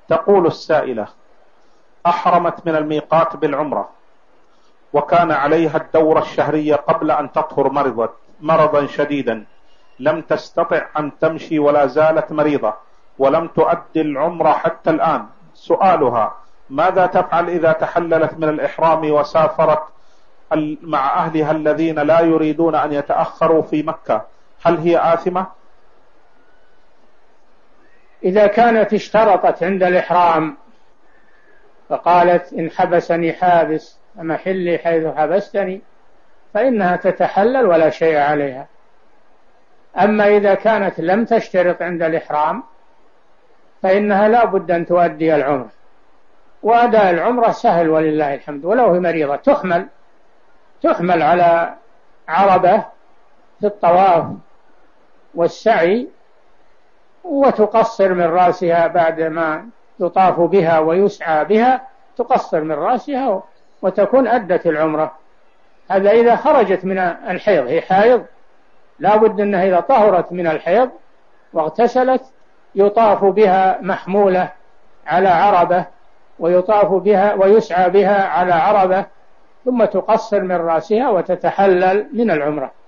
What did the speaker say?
تقول السائلة: أحرمت من الميقات بالعمرة وكان عليها الدورة الشهرية قبل أن تطهر، مرضت مرضا شديدا، لم تستطع أن تمشي ولا زالت مريضة ولم تؤدي العمرة حتى الآن. سؤالها: ماذا تفعل إذا تحللت من الإحرام وسافرت مع أهلها الذين لا يريدون أن يتأخروا في مكة؟ هل هي آثمة؟ إذا كانت اشترطت عند الإحرام فقالت: إن حبسني حابس فمحلي حيث حبستني، فإنها تتحلل ولا شيء عليها. أما إذا كانت لم تشترط عند الإحرام فإنها لا بد أن تؤدي العمرة، وأداء العمرة سهل ولله الحمد. ولو هي مريضة تحمل على عربة في الطواف والسعي، وتقصر من رأسها بعد ما يطاف بها ويسعى بها، تقصر من رأسها وتكون أدت العمرة. هذا إذا خرجت من الحيض، هي حائض لا بد أنها إذا طهرت من الحيض واغتسلت يطاف بها محمولة على عربة، ويطاف بها ويسعى بها على عربة، ثم تقصر من رأسها وتتحلل من العمرة.